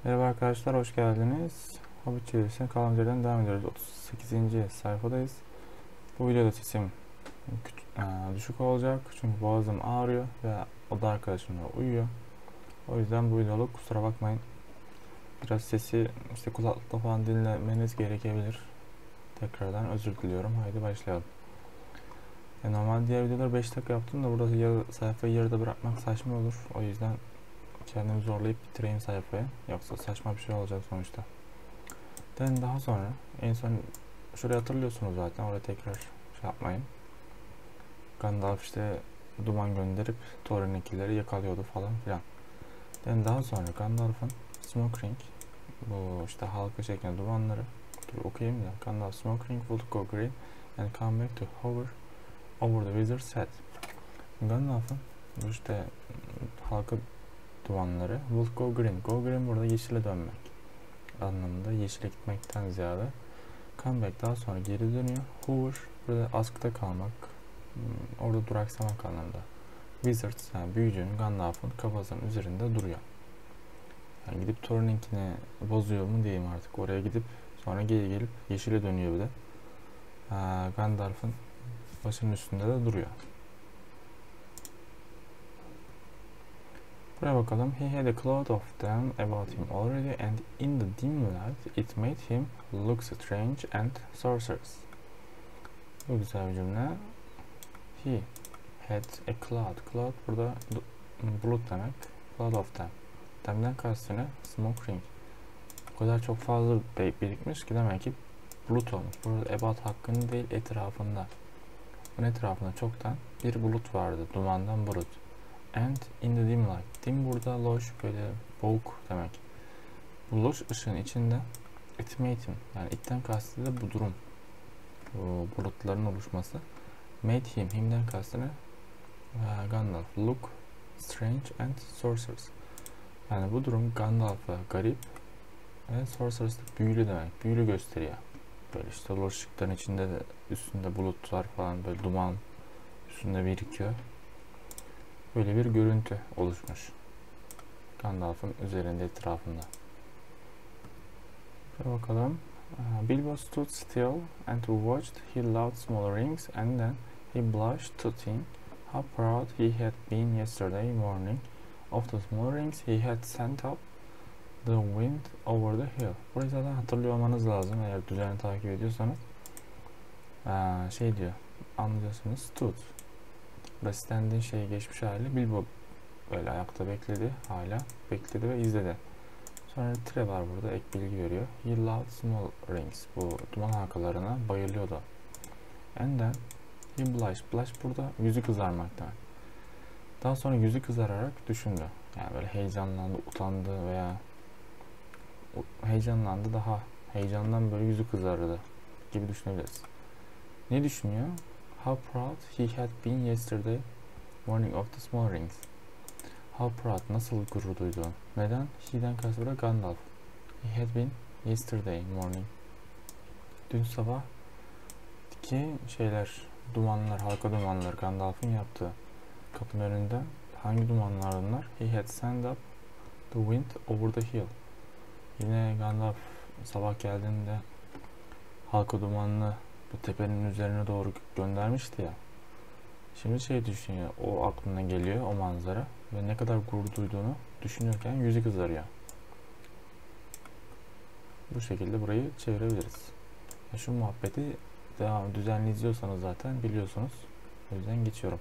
Merhaba arkadaşlar, hoş geldiniz. Hobbit çevirisine kaldığımız yerden devam ediyoruz. 38. sayfadayız. Bu videoda sesim düşük olacak çünkü boğazım ağrıyor ve oda arkadaşım da uyuyor. O yüzden bu videoluk kusura bakmayın. Biraz sesi kulaklıkla falan dinlemeniz gerekebilir. Tekrardan özür diliyorum. Haydi başlayalım. Normal diğer videoları 5 dakika yaptım da burada sayfayı yarıda bırakmak saçma olur. O yüzden kendimi zorlayıp bitireyim sayfayı. Yoksa saçma bir şey olacak sonuçta. Daha sonra en son şurayı hatırlıyorsunuz zaten, oraya tekrar şey yapmayın. Gandalf duman gönderip Thorin'inkileri yakalıyordu falan filan. Daha sonra Gandalf'ın Smoke Ring, bu halka çeken dumanları, dur okuyayım da, Gandalf Smoke Ring would go green and come back to hover over the wizard's head. Gandalf'ın bu halka dumanları would go green. Go green burada yeşile dönmek anlamında, yeşile gitmekten ziyade. Comeback daha sonra geri dönüyor. Hover burada askıda kalmak, orada duraksamak anlamında. Wizards yani büyücünün Gandalf'ın kafasının üzerinde duruyor. Yani gidip Thorin'inkini bozuyor mu diyeyim artık. Oraya gidip sonra geri gelip yeşile dönüyor bir de. Gandalf'ın başının üstünde de duruyor. Buraya bakalım. He had a cloud of them about him already and in the dim light it made him look strange and sorcerous. Bu güzel bir cümle. He had a cloud. Cloud burada bulut demek. Cloud of them. Them'den kastını smoke ring. O kadar çok fazla birikmiş ki demek ki bulut olmuş. Burada about hakkında değil, etrafında. Bunun etrafında çoktan bir bulut vardı. Dumandan bulut. And in the dim light. Dim burada loş, böyle boğuk demek. Bu loş ışığın içinde it made him. Yani itten kastı da bu durum. Bu bulutların oluşması. Made him. Him'den kastını Gandalf look strange and sorcerous. Yani bu durum Gandalf'a garip ve sorcerous da büyülü demek. Büyülü gösteriyor. Böyle loş ışıkların içinde de üstünde bulutlar falan, böyle duman üstünde birikiyor. Böyle bir görüntü oluşmuş Gandalf'ın üzerinde, etrafında. Şöyle bakalım. Bilbo stood still and watched. He loved small rings and then he blushed to think how proud he had been yesterday morning of the small rings he had sent up the wind over the hill. Burayı zaten hatırlıyor olmanız lazım eğer düzenli takip ediyorsanız. Diyor, anlıyorsunuz. Stood. Burası stand'in geçmiş hali. Bilbo böyle ayakta bekledi, hala bekledi ve izledi. Sonra tire var burada, ek bilgi veriyor. He loved small rings. Bu duman halkalarına bayılıyordu. And then he blushed. Blush burada yüzü kızarmak demek. Daha sonra yüzü kızararak düşündü. Yani böyle heyecanlandı, utandı veya heyecanlandı, daha heyecandan böyle yüzü kızardı gibi düşünebiliriz. Ne düşünüyor? How proud he had been yesterday morning of the small rings. How proud, nasıl gurur duydu. Neden? He'den kastı Gandalf. He had been yesterday morning. Dün sabah ki dumanlar, halka dumanlar Gandalf'ın yaptığı kapının önünde. Hangi dumanlar bunlar? He had sent up the wind over the hill. Yine Gandalf sabah geldiğinde halka dumanını bu tepenin üzerine doğru göndermişti ya. Şimdi düşünüyor, o aklına geliyor, o manzara ve ne kadar gurur duyduğunu düşünürken yüzü kızarıyor. Bu şekilde burayı çevirebiliriz. Şu muhabbeti düzenli izliyorsanız zaten biliyorsunuz. O yüzden geçiyorum.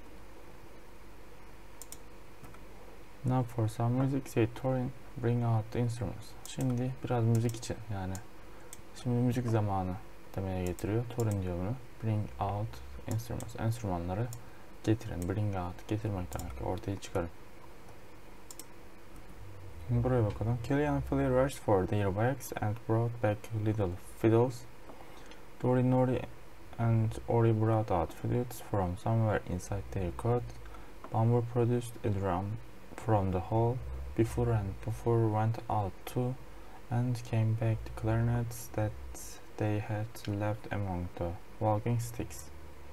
Now for some music, say Thorin, bring out the instruments. Şimdi biraz müzik için, yani şimdi müzik zamanı demeye getiriyor. Thorin diyor bunu. Bring out instruments. Enstrümanları getirin. Bring out. Getirmek demek. Ortaya çıkarın. Şimdi buraya bakalım. Killian and Philly rushed for their bags and brought back little fiddles. Dori, Nori and Ori brought out flutes from somewhere inside their coat. Bumble produced a drum from the hall. Before and Buffer went out too and came back the clarinets that they had left among the walking sticks.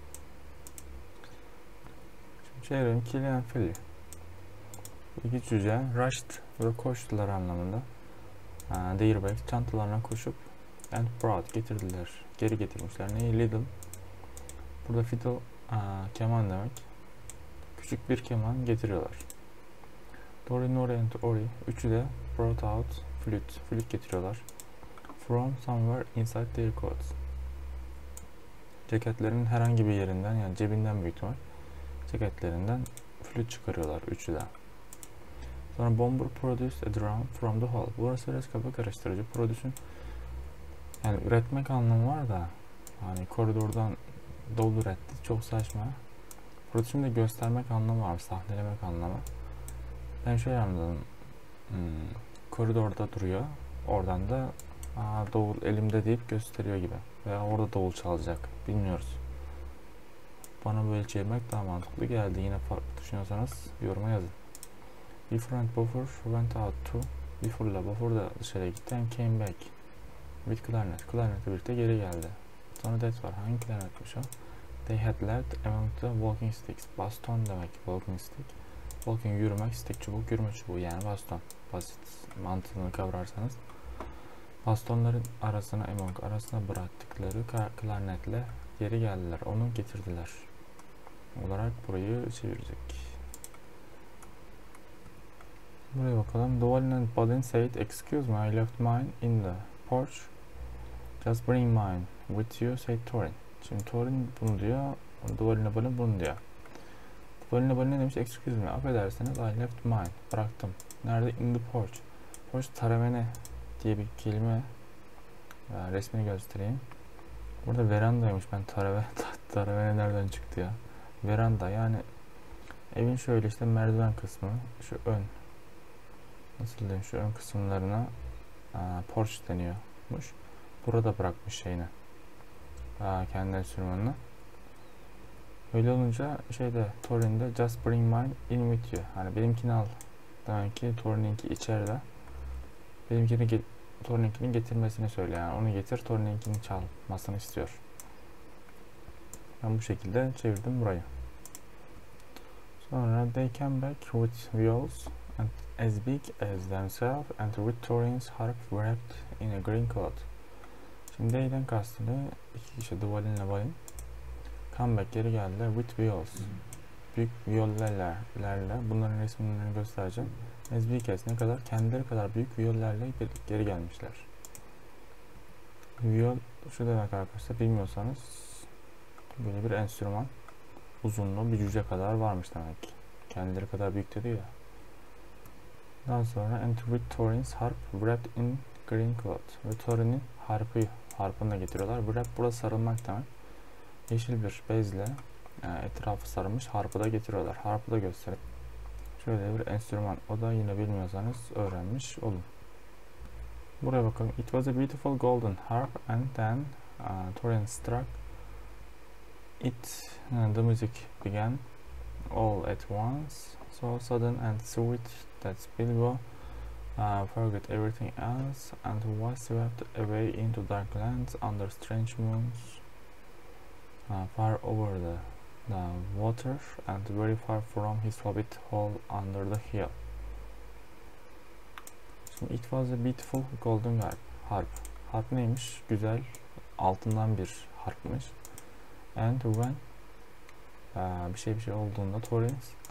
Şimdi çevirelim. Killian and Philly. İki cüce rushed ve koştular anlamında. Dearback çantalarına koşup and brought getirdiler. Geri getirmişler. Neyi? Little. Burada fiddle keman demek. Küçük bir keman getiriyorlar. Dory, Nori and Ori. Üçü de brought out flute. Flute getiriyorlar. From somewhere inside their coats. Ceketlerinin herhangi bir yerinden, yani cebinden büyük ihtimal, ceketlerinden flüt çıkarıyorlar üçü de. Sonra Bomber produced a drum from the hall. Burası biraz kafa karıştırıcı. Produce'ün yani üretmek anlamı var da hani koridordan doldur etti. Çok saçma. Produce'ün de göstermek anlamı var. Sahnelemek anlamı. Ben şöyle anladım. Koridorda duruyor. Oradan da davul elimde deyip gösteriyor gibi. Veya orada davul çalacak. Bilmiyoruz. Bana böyle çevirmek daha mantıklı geldi. Yine farklı düşünüyorsanız yoruma yazın. Before and Buffer went out to. Before ile Buffer da dışarıya gitti and came back with Clarnet. Clarnet'le birlikte geri geldi. Sonra that var. Hangi Clarnet'miş o? They had left among the walking sticks. Baston demek walking stick. Walking yürümek, stick çubuk, yürüme çubuğu yani baston. Basit mantığını kavrarsanız. Bastonların arasına bıraktıkları klarnetle geri geldiler. Onu getirdiler. Olarak burayı çevirecek. Buraya bakalım. Duvalin and Balin said, "Excuse me, I left mine in the porch. Just bring mine with you," said Thorin. Şimdi Thorin bunu diyor. Duvalin and Balin bunu diyor. Duvalin and Balin ne demiş? Excuse me, affedersiniz, I left mine. Bıraktım. Nerede? In the porch. Porch taravene diye bir kelime. Resmini göstereyim. Burada verandaymış. Ben taravene nereden çıktı ya? Veranda yani evin şöyle işte merdiven kısmı, şu ön, nasıl diyeyim, şu ön kısımlarına porch deniyormuş. Burada bırakmış şeyini, kendi enstrümanını. Öyle olunca şeyde Thorin'de just bring mine in with you. Hani benimkini al. Demek ki Thorin'inki içeride. Thorin'inkini getirmesini söyle yani. Onu getir, Thorin'inkini çalmasını istiyor. Ben bu şekilde çevirdim burayı. Sonra they came back with viols and as big as themselves and with Thorin's harp wrapped in a green cloth. Şimdi they'den kastını iki kişi, Duvalin'le Balin. Come back, geri geldiler with viols. Büyük viyollerle, bunların resimlerini göstereceğim. As big as, ne kadar? Kendileri kadar büyük viyollerle geri gelmişler. Viyol şu demek arkadaşlar, bilmiyorsanız böyle bir enstrüman. Uzunluğu bir cüce kadar varmış demek ki. Kendileri kadar büyük dedi ya. Daha sonra and with Thorin's harp wrapped in green cloth. Ve Thorin'in harpını da getiriyorlar. Wrap burası sarılmak demek. Yeşil bir bezle etrafı sarılmış harpı da getiriyorlar. Harpı da gösterip şöyle bir enstrüman. O da yine bilmiyorsanız öğrenmiş olun. Buraya bakalım. It was a beautiful golden harp and then Thorin struck it. The music began all at once, so sudden and sweet that Bilbo forgot everything else and was swept away into dark lands under strange moons, far over the water and very far from his hobbit hole under the hill. Şimdi it was a beautiful golden harp. Harp neymiş? Güzel, altından bir harpmış. And when bir şey olduğunda Thorin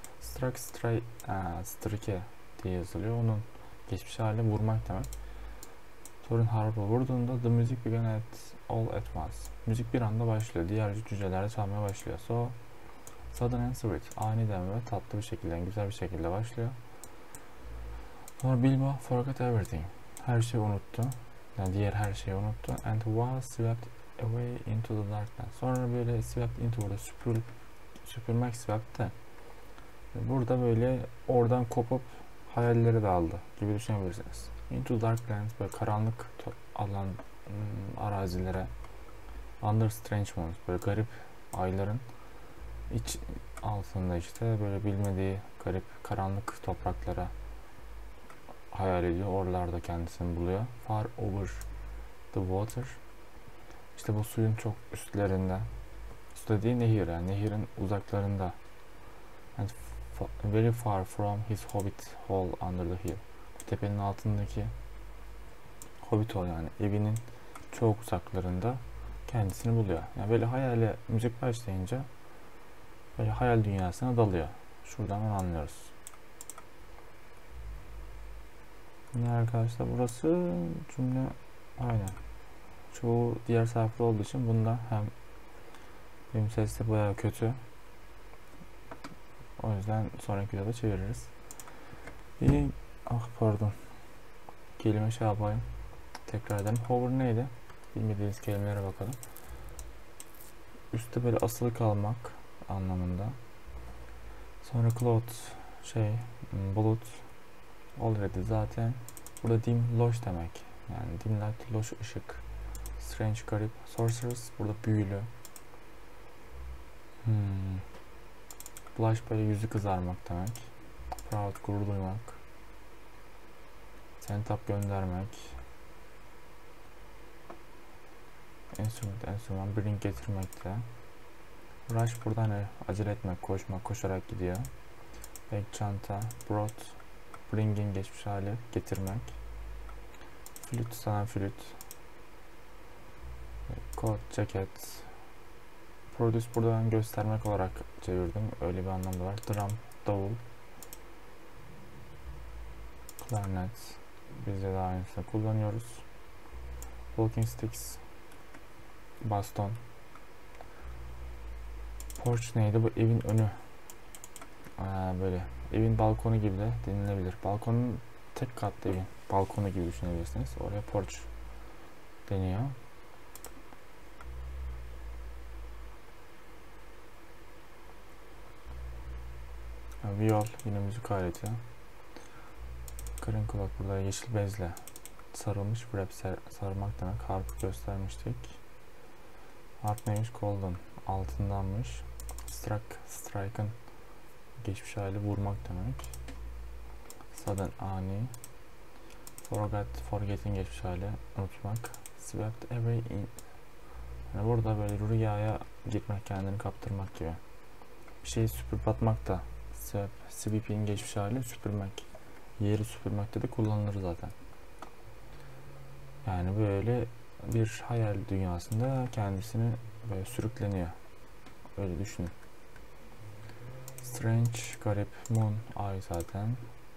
strike diye yazılıyor. Onun geçmiş hali vurmak demek. Thorin harpı vurduğunda the music began all at once. Müzik bir anda başlıyor. Diğer cüceler de çalmaya başlıyor. So sudden and sweet. Aniden ve tatlı bir şekilde, güzel bir şekilde başlıyor. Sonra Bilbo forgot everything. Her şeyi unuttu. Yani diğer her şeyi unuttu. And was swept away into the darkness. Sonra böyle swept into, burada süpürmek swept de. Burada böyle oradan kopup hayalleri dağıldı gibi düşünebilirsiniz. Into darklands, böyle karanlık alan, arazilere. Under strange moons, böyle garip ayların iç altında işte böyle bilmediği garip karanlık topraklara hayal ediyor. Oralarda kendisini buluyor. Far over the water. İşte bu suyun çok üstlerinde. Su dediği nehir, yani nehirin uzaklarında. And very far from his hobbit hole under the hill. Tepenin altındaki hobbit ol, yani evinin çok uzaklarında kendisini buluyor. Yani böyle hayale müzik başlayınca böyle hayal dünyasına dalıyor. Şuradan onu anlıyoruz. Şimdi arkadaşlar burası cümle aynen. Çoğu diğer sayfada olduğu için bunda hem benim ses de bayağı kötü. O yüzden sonraki videoda çeviririz. İyi. Ah pardon. Kelime şey yapayım. Tekrar edelim. Hover neydi? Bilmediğiniz kelimelere bakalım. Üstte böyle asılı kalmak anlamında. Sonra cloud bulut already zaten. Burada dim loş demek. Yani dim light loş ışık. Strange garip. Sorceress burada büyülü. Blush böyle yüzü kızarmak demek. Proud gurur duymak. Send up göndermek. Enstrüman bring getirmekte. Rush burada hani acele etmek, koşmak, koşarak gidiyor. Bag çanta, brought bringing geçmiş hali, getirmek. Flüt sana flüt. Coat ceket. Produce burada ben göstermek olarak çevirdim. Öyle bir anlamda var. Drum davul. Klarnet. Biz de daha aynısını kullanıyoruz. Walking sticks. Baston. Porch neydi? Bu evin önü. Böyle evin balkonu gibi de denilebilir. Balkonun tek katlı evin balkonu gibi düşünebilirsiniz. Oraya porch deniyor. Viol yine müzik aleti. Green cloth burada yeşil bezle sarılmış. Wrap sarmak demek. Harp göstermiştik. Harp neymiş? Golden. Altındanmış. Strike'ın geçmiş hali vurmak demek. Sudden ani. Forget'in geçmiş hali unutmak. Swept away in. Yani burada böyle rüyaya gitmek, kendini kaptırmak gibi. Bir şeyi süpürüp atmak da sweep'in geçmiş hali süpürmek. Yeri süpürmekte de kullanılır zaten. Yani böyle bir hayal dünyasında kendisini böyle sürükleniyor. Öyle düşünün. Strange, garip, moon, ay zaten.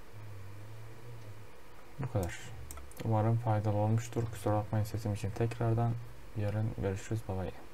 Bu kadar. Umarım faydalı olmuştur. Kusura bakmayın sesim için tekrardan. Yarın görüşürüz. Bye bye.